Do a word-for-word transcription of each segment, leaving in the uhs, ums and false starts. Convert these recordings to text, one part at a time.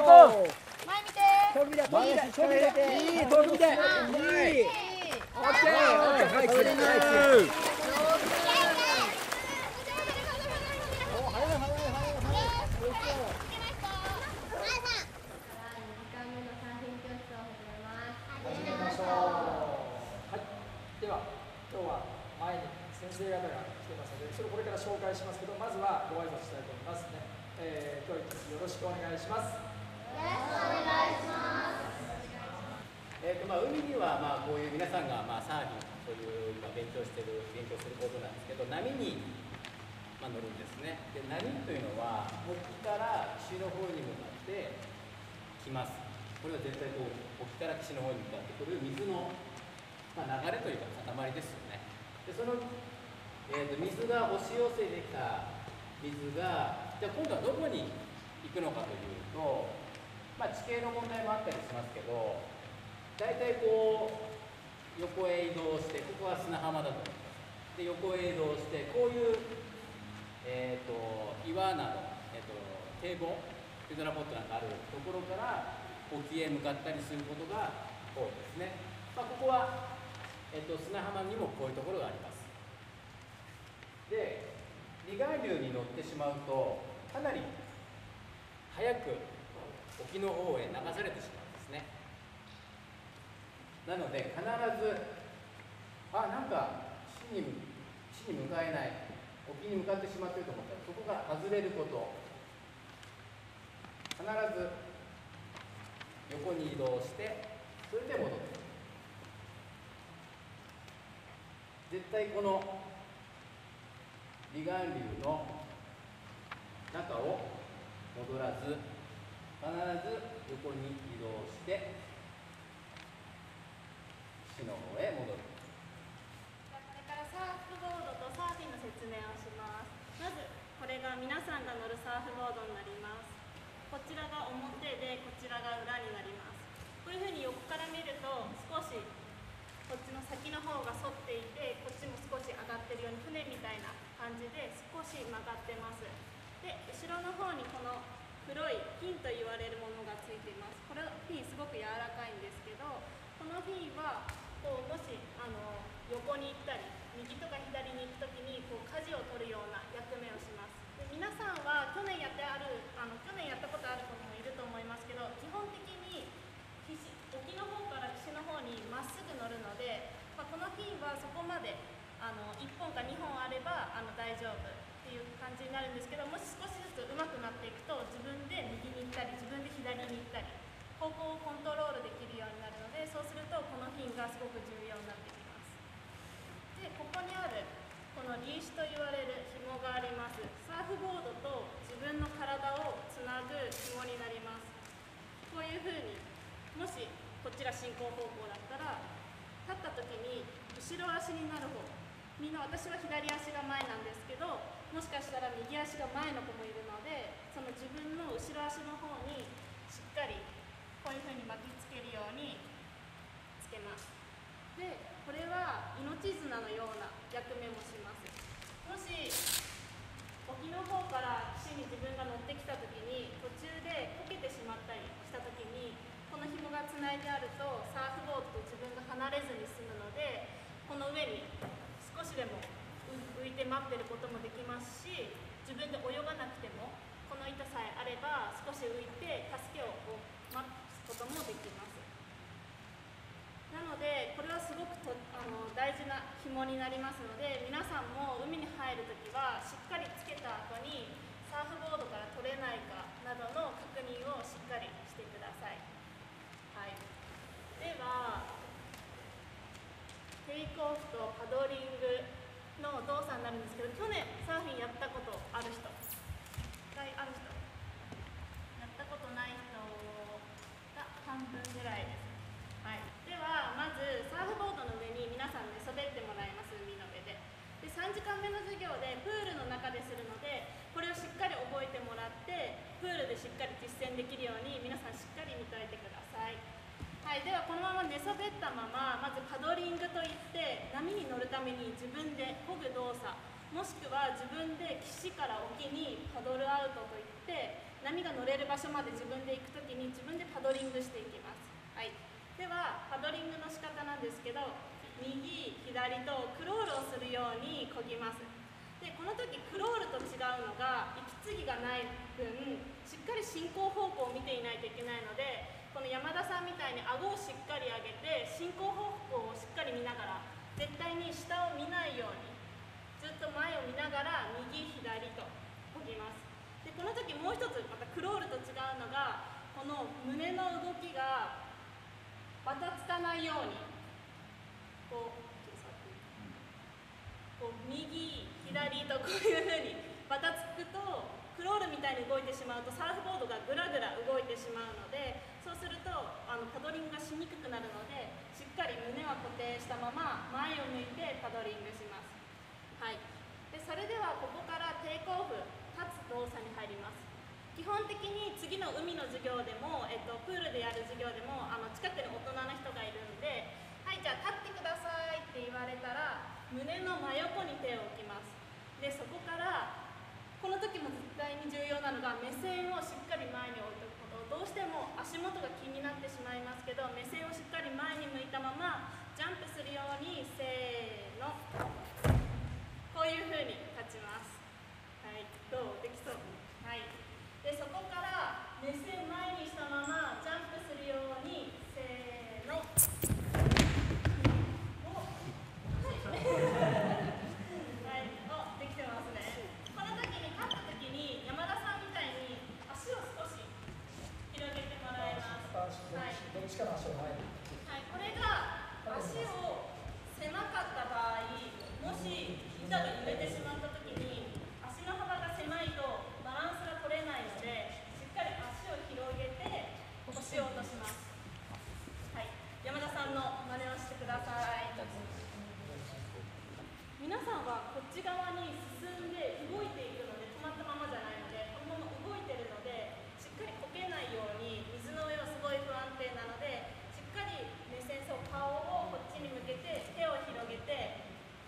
行こう。 前見て。 遠く見て、遠く見て、遠く見て、いい、遠く見て、いい。オッケー、オッケー、はい、クリーン。 先生方が来てますので、それこれから紹介しますけど、まずはご挨拶したいと思いますね。えー、今日一日よろしくお願いします。 よろしくお願いします。えっとまあ海にはまあこういう皆さんがまあサーフィンという今勉強してる勉強することなんですけど、波にまあ乗るんですね。で波というのは沖から岸の方に向かって来ます。これは絶対こう沖から岸の方に向かってくる水のまあ流れというか塊ですよね。でそのえー、と水が押し寄せてきた水がじゃあ今度はどこに行くのかというと、まあ、地形の問題もあったりしますけど、大体こう横へ移動して、ここは砂浜だと思います。で横へ移動してこういう、えー、と岩など、えー、と堤防テトラポットなんかあるところから沖へ向かったりすることが多いですね。まあ、ここは、えー、と砂浜にもこういうところがあります。で離岸流に乗ってしまうとかなり早く沖の方へ流されてしまうんですね。なので必ずあなんか死に死に向かえない、沖に向かってしまっていると思ったらそこから外れること、必ず横に移動してそれで戻ってくる。絶対この離岸流の中を戻らず、必ず横に移動して岸の方へ戻る。 これからサーフボードとサーフィンの説明をします。まずこれが皆さんが乗るサーフボードになります。こちらが表でこちらが裏になります。こういうふうに横から見ると少しこっちの先の方が反っていて、こっちも少し上がってるように船みたいな感じで少し曲がってます。で後ろの方にこの黒いフィンと言われるものがついています。これフィンすごく柔らかいんですけど、このフィンはこうもしあの横に行ったり右とか左に行くときにこう舵を取るような役目をします。で皆さんは去年やってあるあの去年やったことある子もいると思いますけど、基本的に沖の方から岸の方にまっすぐ乗るので、まあ、このフィンはそこまであのいっぽんかにほんあればあの大丈夫っていう感じになるんですけど、もし少しずつ上手くなっていくと自分で右に行ったり自分で左に行ったり方向をコントロールできるようになるので、そうするとこのフィンがすごく重要になってきます。でここにあるこのリーシュと言われる紐があります。サーフボードと自分の体をつなぐ紐になります。こういうふうにもしこちら進行方向だったら立った時に後ろ足になる方、みんな私は左足が前なんですけど、もしかしたら右足が前の子もいるので、その自分の後ろ足の方にしっかりこういうふうに巻きつけるようにつけます。でこれは命綱のような役目もします。もし沖の方から岸に自分が乗ってきた時に途中でこけてしまったりした時に、この紐がつないであるとサーフボードと自分が離れずに済むので、この上に少しでも浮いて待ってることもできますし、自分で泳がなくてもこの板さえあれば少し浮いて助けを待つこともできます。なのでこれはすごくとあの大事な紐になりますので、皆さんも海に入るときはしっかりつけた後にサーフボードから取れないかなどの確認をしっかりしてください。はい、ではテイクオフとパドリングの動作になるんですけど、去年サーフィンやったことある人、一回ある人、やったことない人が半分ぐらいです。はい、ではまずサーフボードの上に皆さん寝そべってもらいます。海の上で。でさんじかんめの授業でプールの中でするので、これをしっかり覚えてもらってプールでしっかり実践できるように皆さんしっかり見といてください。はい、ではこのまま寝そべったまま、まずパドリングといって波に乗るために自分で漕ぐ動作、もしくは自分で岸から沖にパドルアウトといって波波が乗れる場所まで自分で行くときに自分でパドリングしていきます。はい、ではパドリングの仕方なんですけど、右左とクロールをするように漕ぎます。でこの時クロールと違うのが息継ぎがない分、しっかり進行方向を見ていないといけないので、この山田さんみたいに顎をしっかり上げて進行方向をしっかり見ながら、絶対に下を見ないようにずっと前を見ながら右左と漕ぎます。でこの時もう一つまたクロールと違うのが、この胸の動きがバタつかないようにこう、こう右左とこういうふうにバタつくと、クロールみたいに動いてしまうとサーフボードがぐらぐら動いてしまうので、そうするとあのパドリングがしにくくなるので、しっかり胸は固定したまま前を向いてパドリングします。はい、でそれではここからテイクオフ、立つ動作に入ります。基本的に次の海の授業でも、えっと、プールでやる授業でもあの近くに大人の人がいるんで、はい、じゃあ立ってくださいって言われたら胸の真横に手を置きます。でそこからこの時も絶対に重要なのが、目線をしっかり前に置いておくこと。どうしても足元が気になってしまいますけど、目線をしっかり前に向いたままジャンプするように、せーの、こういうふうに立ちます。はい、どうできそう？はい、でそこから目線前にしたままジャンプするように、せーの、お、はい、お、できてますね。この時に立った時に山田さんみたいに足を少し広げてもらいます。はい、 どっちかの足を前に。 はい、これが足を狭かった場合、もし板が揺れてしまったときに足の幅が狭いとバランスが取れないので、しっかり足を広げて腰を落とします。はい、山田さんの真似をしてください。皆さんはこっち側に進んで動いていくので、止まったままじゃないので、このまま動いてるので、しっかりこけないように、水の上はすごい不安定なので、しっかり目線、そう顔をこっちに向けて手を広げて、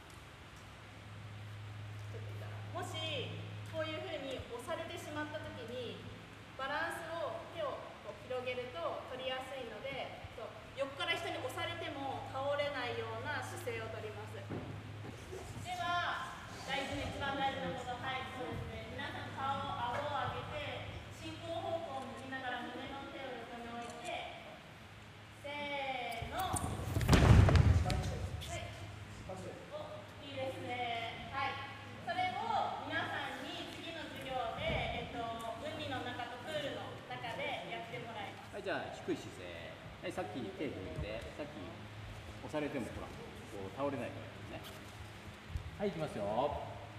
もしこういうふうに押されてしまったときにバランスを手をこう広げると取りやすいので、そう横から人に押されても倒れないような姿勢をとります。では大事な一番大事なこと、はい、そうですね、皆さん顔を顎を上げて進行方向を向きながら胸の手を横に置いて、せーの、はい、お、いいですね。はい、それを皆さんに次の授業で、えっと、海の中とプールの中でやってもらいます。 はい、じゃあ低い姿勢。はい、さっき手振って、さっき押されてもほら、こう倒れないからですね。はい、いきますよ。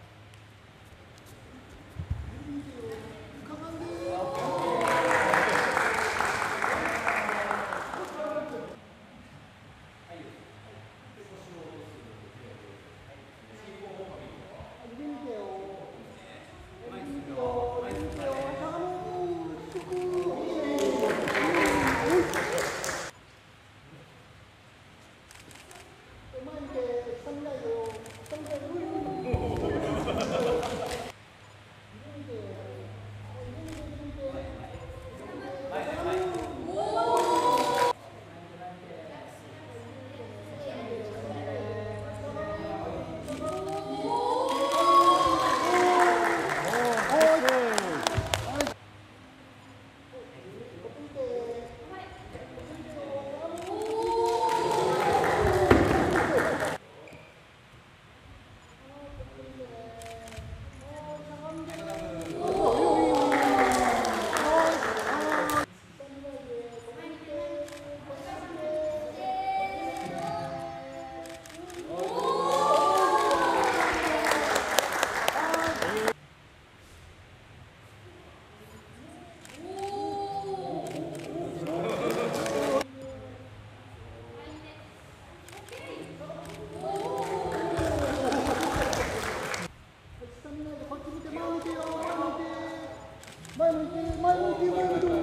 前向いて、前向いて、前向いて。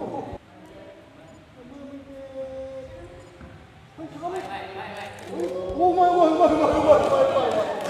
お、うまいうまいうまいうまいうまいうまいうまい。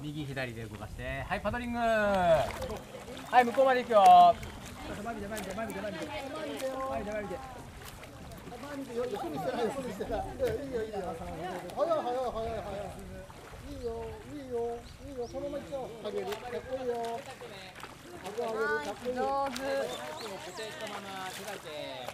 右左で動かして、はいパドリング。はい向こうまで行くよ。 前見て前見て前見て前見て前見て前見て前見て。 前見てよ、横にしてない、横にしてない。いいよいいよ。早い早い早い早い。いいよいいよいいよ、そのまま行っちゃおう。上げる、かっこいいよ。顎上げる、かっこいい。上手。 固定したまま手がいて。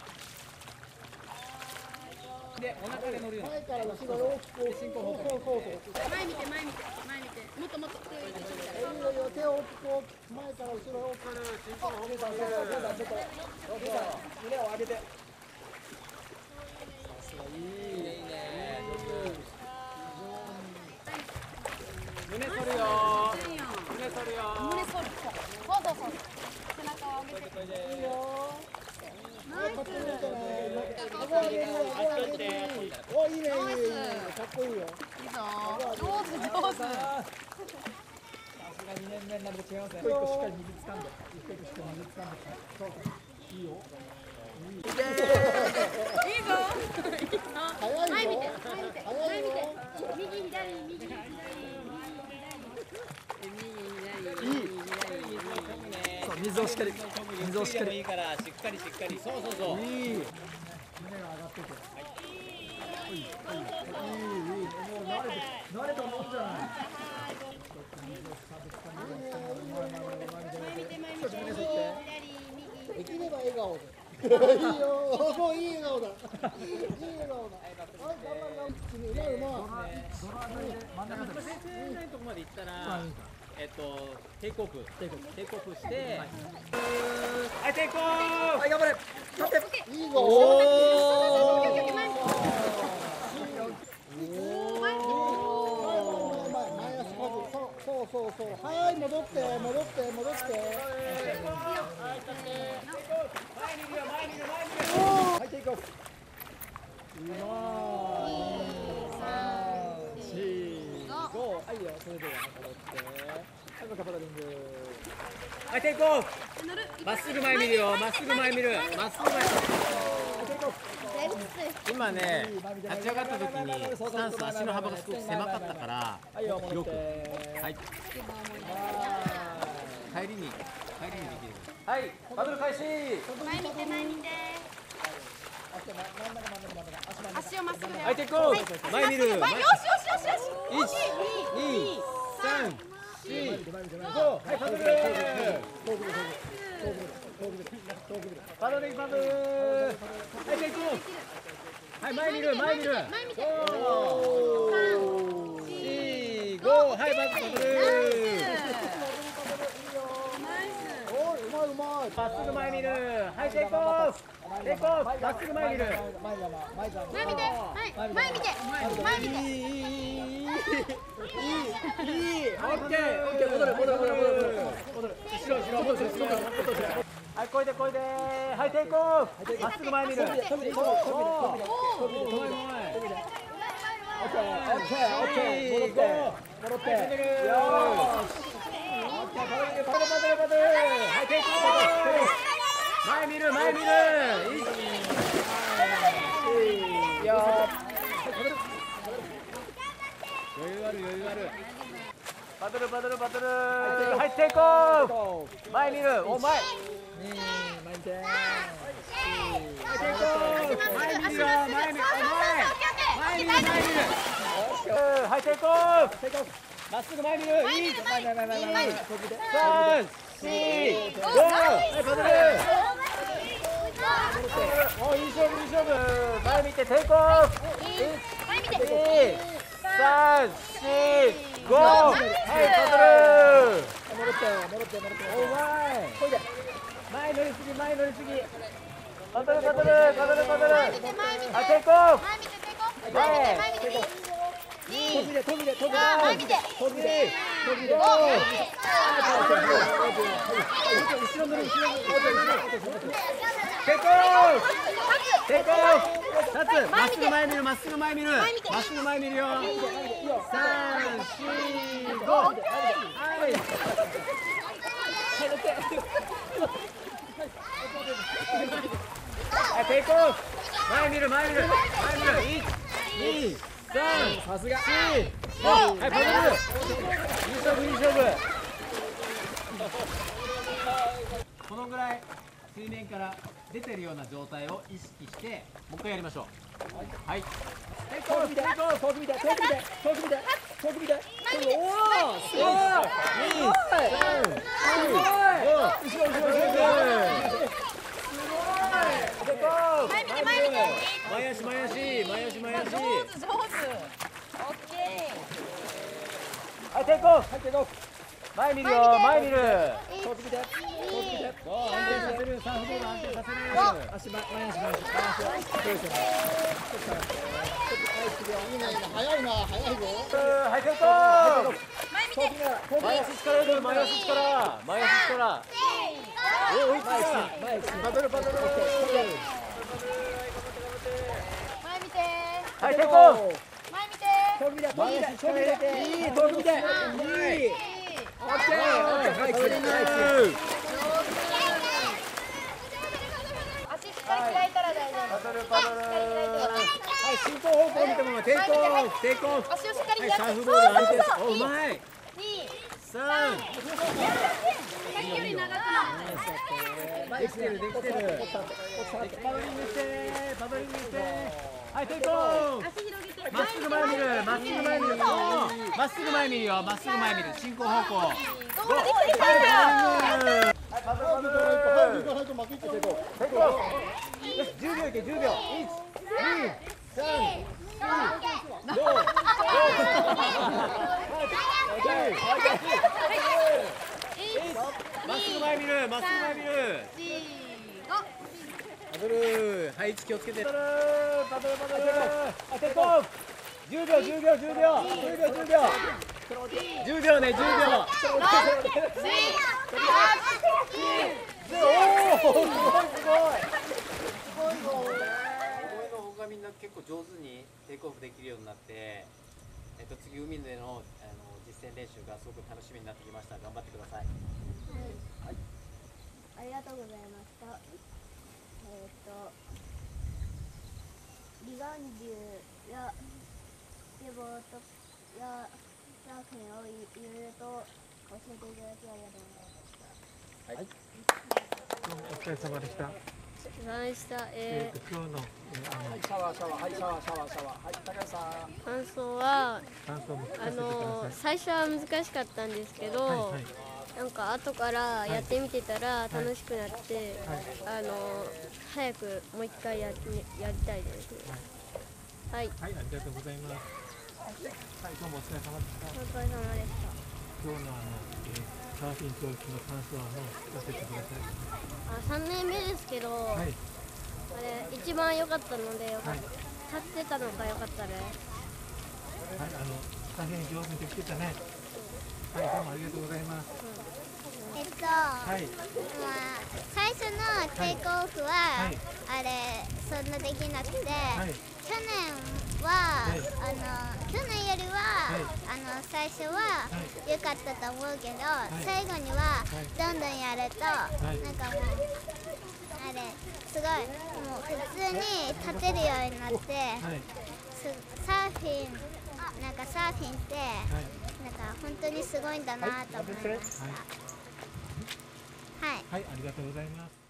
でお腹で乗るよ。 前から後ろ大きく進行方向。そうそうそう。 前見て前見て前見てもっともっと手を入れていいよいいよ、手を大きく大きく前から後ろ大きく進行方向。 ちょっと胸を上げて。 いいねいいね。胸反るよ。胸反るよ。 胸反る。そうそうそう。背中を上げて。 いいよ。ナイス。顎上げる、顎上げる。お、いいねいいねいいね。かっこいいよ。 いいぞ。上手上手。 さすがにねんめになると違いますね。一個一個しっかり右掴んで、一個一個しっかり右掴んで。そうそう。いいよ。 いいぞ。 早いぞ。 前見て前見て前見て。右左右左。 そう水をしっかり水をしっかり。 いいからしっかりしっかり。そうそうそう。 いい。胸が上がってて。いいいいいいいい。もう慣れて慣れたもんじゃない。少し胸反って。 できれば笑顔で。いいよ、もういい笑顔だ。いい笑顔だ。はい、頑張る頑張る。うまいうまい。 ドラドラで真ん中で。 先生のとこまで行ったら、えっとテイクオフ、テイクオフ、テイクオフして、はいテイクオフ。 はい頑張れ。立って。 いいぞ。 おお。前足かぶ。そうそうそうそう。はい、戻って戻って戻って。 はいテイクオフ。うまい。三四五。はいよ。それでは戻って。はいパドリング。 はいテイクオフ。まっすぐ前見るよ。まっすぐ前見る。まっすぐ前。今ね、立ち上がった時にスタンス足の幅がすごく狭かったから広く。はい。帰りに帰りにできる。はいパドル開始。 前見て前見て。足をまっすぐで。 はいテイクオフ。前見る。 よしよしよしよし。 一、二、三、四、 五。はいパドル。パドルパドル。はいテイクオフ。はい前見る前見る。 前見て。 五、四、五。はいパドル。 おい、うまいうまい。 まっすぐ前見る。はいテイクオフ。テイクオフ。まっすぐ前見る。 前じゃない、前じゃない。 前見て。はい前見て。前見て。 いいいいいいいいいいい。オッケーオッケー。戻る戻る戻る戻る戻る。後ろ後ろ戻る後ろ戻る。はいこいでこいで。はいテイクオフ。まっすぐ前見る。飛びで飛びで飛びで飛びで飛びで飛びで。オッケーオッケーオッケー。戻って戻って。よーし。オッケーパドルパドルパドルパドル。はいテイクオフ。前見る前見る。いいよ。 余裕ある余裕ある。 パドルパドルパドル。はいテイクオフ。前見る。お前。前見て。はいテイクオフ。前見るよ前見る。前見る前見る。はいテイクオフ。テイクオフ。まっすぐ前見る。いい。前前前前前。三四五。はいパドル。おいい勝負いい勝負。前見てテイクオフ。 前見て。 二三四五。はいパドル。戻って戻って戻って。お前。こいで。前乗りすぎ前乗りすぎ。パドルパドルパドルパドル。 前見て前見て。 あテイクオフ。 前見てテイクオフ。前見て前見て。 飛びで飛びで飛びで。 あ前見て。 飛びで飛びで。後ろ乗る後ろ乗る。テイクオフ。テイクオフ。立つ。まっすぐ前見るまっすぐ前見る。まっすぐ前見るよ。三四五。はい。はいテイクオフ。前見る前見る前見る。一二三さすが。はいパドル。いい勝負い勝負。このぐらい水面から出てるような状態を意識してもう一回やりましょう。はい。 遠く見て、遠く見て、遠く見て、遠く見て、遠く見て。おお、すごい。 後ろ後ろ後ろ後ろ。 前見て前見て。 前足前足前足前足。 上手上手。オッケはい、テイクオフ。はい、テイクオフ。前見るよ、前見る。 遠く見て、遠く見て。 安定させる、サーフボード安定させる。足前前足前足。 いいな、いいな、早いな、早いぞ。 はい、テイクオフ。 前見て。 前足力入れる、前足力。前足力。お、追いついた。パドルパドル。 前見て。 はい、テイクオフ。 前見て。 遠く見て、遠く見て、遠く見て。 いい、遠く見て。いい。オッケー。はい、クリーン。 足しっかり開いたら大丈夫。 パドルパドル。はい、進行方向見たままテイクオフ、テイクオフ。 足をしっかりはい、 開サーフいて。 ボード安定させ。お、うまい。 に。 三。 さっきより長くなる。 できてる、できてる。パドリングして、パドリングして。はい、テイクオフ。 足広げて。 まっすぐ前見る、まっすぐ前見るよ。まっすぐ前見るよ、まっすぐ前見る。進行方向。 ゴールできてきたよ。 はい、パドルパドル。 早く行かないと負けちゃう。 テイクオフ。よし、十秒いけ、十秒。一、二、三、四、五、まっすぐ前見る、まっすぐ前見る。パドル、はい、位置気をつけて。パドル、パドル、パドル。あ、テイクオフ。十秒、十秒、十秒、十秒、十秒。十秒ね、十秒。おお、すごい、すごい。 の方がみんな結構上手にテイクオフできるようになって、えっと、次海での、あの実践練習がすごく楽しみになってきました。頑張ってください。 はい、ありがとうございました。えっ、と離岸流やスケボーとやサーフィンをいろいろと教えていただきありがとうございました。 はい。 お疲れ様でした。 お疲れ様でした。ええーと今日の、えー、あのはい、シャワーシャワー、はい、シャワーシャワーシャワー、はい、高橋さん。 ー、感想は感想も聞かあせてくだのさい。 最初は難しかったんですけど、 はいはいなんか後からやってみてたら楽しくなって、あの早くもう一回やってやりたいです。はい、 はい、ありがとうございます。はい、どうもお疲れ様でした。 お疲れ様でした。 今日のあの、えー、サーフィン教室の感想を聞かせてください。 あ、さんねんめですけど、 はい、 あれ一番良かったのでよかっはい、 た、立ってたのが良かったです。 はい、あの大変上手にできてたね。はい、どうもありがとうございます。 えっと、 はい、 まあ、最初のテイクオフは、 はいあれそんなできなくて、 はい、 去年は、 はいあの去年よりは、 はいあの最初ははい良かったと思うけど、 い最後には、 いどんどんやると、 いなんかもうあれすごいもう普通に立てるようになって、 はい、 すサーフィンなんかサーフィンって、 はい、 なんか本当にすごいんだなと思いました。はい。 はい、ありがとうございます。